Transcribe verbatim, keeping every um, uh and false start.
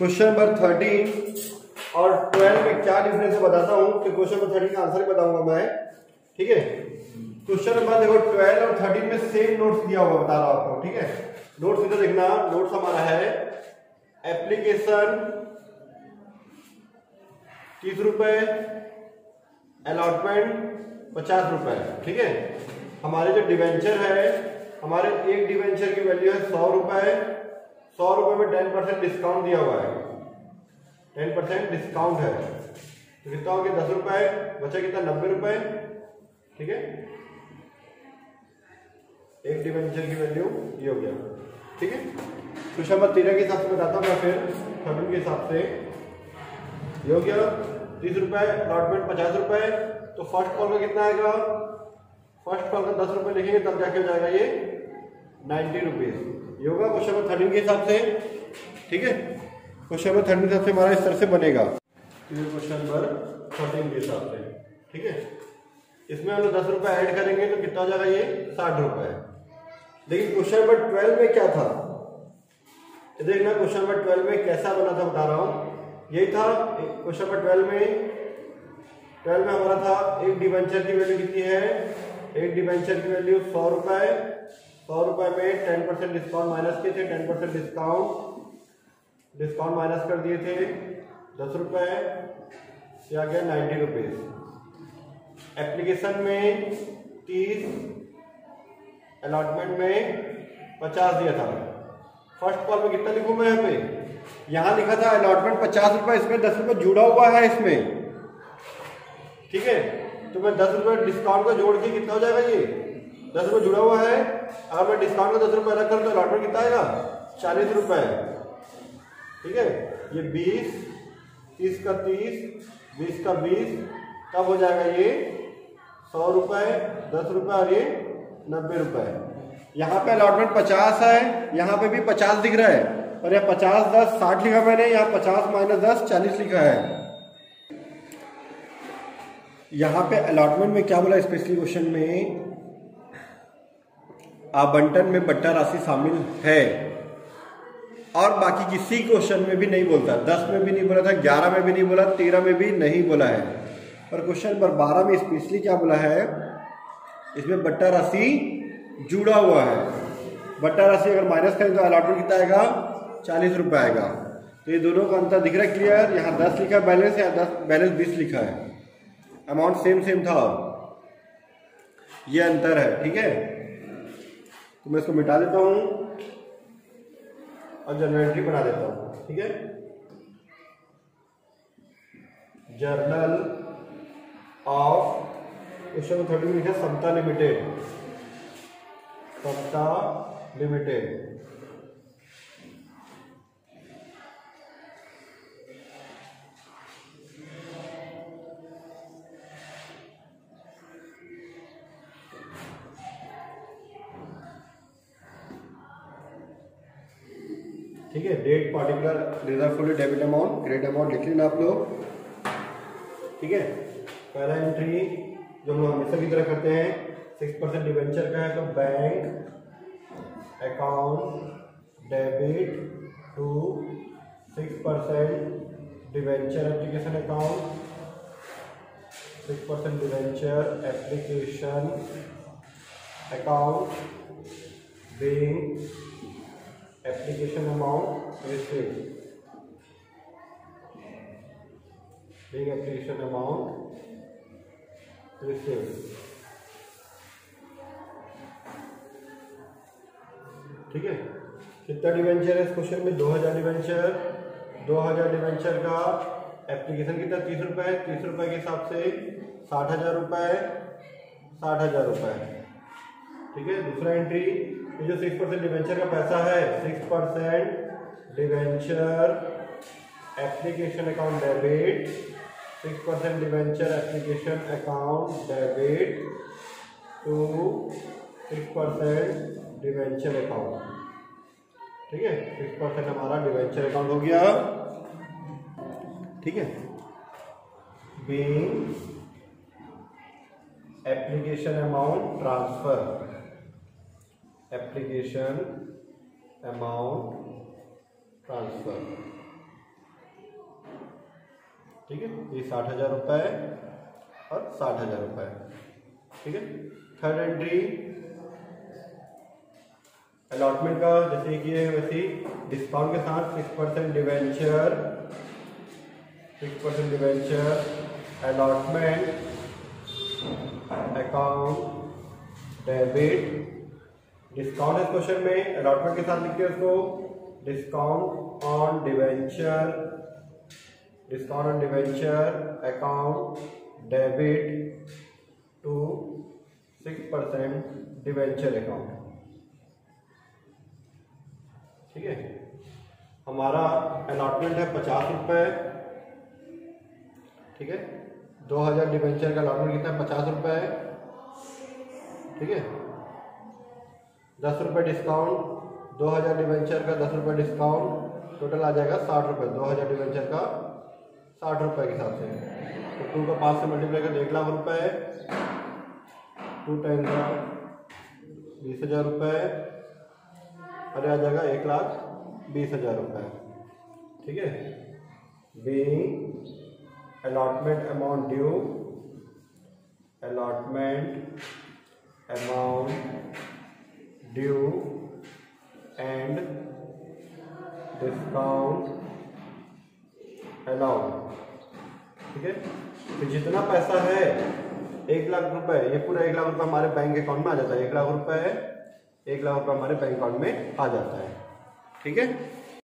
Question number thirteen और twelve में क्या डिफरेंस है बताता हूँ। तो क्वेश्चन नंबर थर्टीन का आंसर बताऊंगा मैं, ठीक है। क्वेश्चन नंबर देखो ट्वेल्व और थर्टीन में सेम नोट्स दिया हुआ बता रहा हूं आपको, ठीक है। नोट्स इधर देखना, नोट्स हमारा है एप्लीकेशन तीस रुपए, अलॉटमेंट पचास रुपए, ठीक है। हमारे जो डिवेंचर है, हमारे एक डिवेंचर की वैल्यू है सौ रुपए, सौ रुपए में टेन परसेंट डिस्काउंट दिया हुआ है, टेन परसेंट डिस्काउंट है, तो कितना हो गया दस रुपए, बचा कितना नब्बे रुपए, ठीक है। एक डिवेंचर की वैल्यू ये हो गया, ठीक है। क्वेश्चन नंबर तेरह के हिसाब से बताता हूँ मैं, फिर थर्टीन के हिसाब से ये हो गया तीस रुपए, अलॉटमेंट पचास रुपए, तो फर्स्ट कॉल का कितना आएगा, फर्स्ट कॉल का दस रुपए लिखेंगे तब जाके हो जाएगा ये नाइन्टी रुपीज, ये होगा क्वेश्चन नंबर थर्टीन के हिसाब से, ठीक है। क्वेश्चन नंबर थर्टीन के हिसाब से हमारा इस तरह से बनेगा, क्वेश्चन नंबर थर्टीन के हिसाब से, ठीक है। इसमें हम लोग दस रुपए ऐड करेंगे तो कितना हो जाएगा ये साठ रुपए। लेकिन क्वेश्चन नंबर ट्वेल्व में क्या था, देखना क्वेश्चन नंबर ट्वेल्व में कैसा बना था बता रहा हूं। यही था क्वेश्चन नंबर ट्वेल्व में, ट्वेल्व में हमारा था एक डिवेंचर की वैल्यू कितनी है, एक डिवेंचर की वैल्यू सौ रुपए, सौ रुपए में टेन परसेंट डिस्काउंट माइनस किए थे, ten percent discount discount minus कर दिए थे दस रुपए, ये आ गया नाइन्टी रुपीज। एप्लीकेशन में तीस, अलॉटमेंट में पचास दिया था। फर्स्ट कॉल में कितना लिखूं मैं, यहाँ पे यहां लिखा था अलॉटमेंट पचास रुपए, इसमें दस रुपए जुड़ा हुआ है इसमें, ठीक है। तो मैं दस रुपए डिस्काउंट को जोड़ के कितना हो जाएगा ये दस रुपए जुड़ा हुआ है। अगर मैं डिस्काउंट का दस रुपए अलग करूं तो अलॉटमेंट कितना आएगा चालीस रुपए, ठीक है। ये बीस, तीस का तीस, बीस का बीस, तब हो जाएगा ये सौ रुपए, दस रुपए और ये नब्बे रुपए। यहाँ पे अलॉटमेंट पचास है, यहाँ पे भी पचास दिख रहा है, और यहाँ पचास दस साठ लिखा मैंने, यहाँ पचास माइनस दस चालीस लिखा है। यहाँ पे अलॉटमेंट में क्या बोला स्पेशली क्वेश्चन में, आवंटन में बट्टा राशि शामिल है, और बाकी किसी क्वेश्चन में भी नहीं बोलता, दस में भी नहीं बोला था, ग्यारह में भी नहीं बोला, तेरह में भी नहीं बोला है। और क्वेश्चन नंबर बारह में स्पेशली क्या बोला है, इसमें बट्टा राशि जुड़ा हुआ है। बट्टा राशि अगर माइनस करें तो अलॉटमेंट कितना आएगा चालीस रुपए आएगा। तो ये दोनों का अंतर दिख रहा है क्लियर, यहाँ दस लिखा है बैलेंस, यहाँ दस बैलेंस बीस लिखा है, अमाउंट सेम सेम था, ये अंतर है, ठीक है। तो मैं इसको मिटा देता हूँ और जर्नल एंट्री बना देता हूँ, ठीक है। जर्नल ऑफ क्वेश्चन थर्टी में लिखा समता लिमिटेड, समता लिमिटेड, ठीक है। Date particular reserve full debit amount, credit amount लिख लेना आप लोग, ठीक है। पहला एंट्री जो हम लोग हमेशा की तरह करते हैं, सिक्स परसेंट डिवेंचर का है, तो bank account debit to six percent debenture application account, six percent debenture application account being application amount received, being application amount received, ठीक है। कितना डिवेंचर है इस क्वेश्चन में, दो हजार डिवेंचर, दो हजार डिवेंचर का एप्लीकेशन कितना तीस रुपए, तीस रुपए के हिसाब से साठ हजार रुपए, साठ हजार रुपए, ठीक है। दूसरा एंट्री, ये जो सिक्स परसेंट डिवेंचर का पैसा है, six percent debenture application account debit, six percent debenture application account debit to six percent debenture account, ठीक है। सिक्स परसेंट हमारा डिवेंचर अकाउंट हो गया, ठीक है। Being application amount transfer, application amount transfer, ठीक है, ये साठ हजार रुपये और साठ हजार रुपये। ठीक है, थर्ड एंट्री अलॉटमेंट का जैसे कि है वैसे डिस्काउंट के साथ six percent debenture, six percent debenture allotment account debit. Discount इस क्वेश्चन में अलॉटमेंट के साथ लिखते हैं उसको discount on debenture, discount on debenture account debit to six percent debenture account. ठीक है, हमारा अलॉटमेंट है पचास रुपये। ठीक है, दो हजार डिवेंचर का अलॉटमेंट कितना है? पचास रुपये। ठीक है, दस रुपये डिस्काउंट, दो हजार डिवेंचर का दस रुपये डिस्काउंट, टोटल आ जाएगा साठ रुपये। दो हजार डिवेंचर का साठ रुपये के हिसाब से तो टू का पाँच से मल्टीप्लाई कर एक लाख रुपये, टू टेन का बीस हजार रुपये, अरे आ जाएगा एक लाख बीस हजार रुपये। ठीक है, being allotment amount due, allotment amount due and discount allowed. ठीक है, तो जितना पैसा है एक लाख रुपए, ये पूरा एक लाख रुपए हमारे बैंक अकाउंट में आ जाता है। एक लाख रुपए एक लाख रुपए हमारे बैंक अकाउंट में आ जाता है। ठीक है।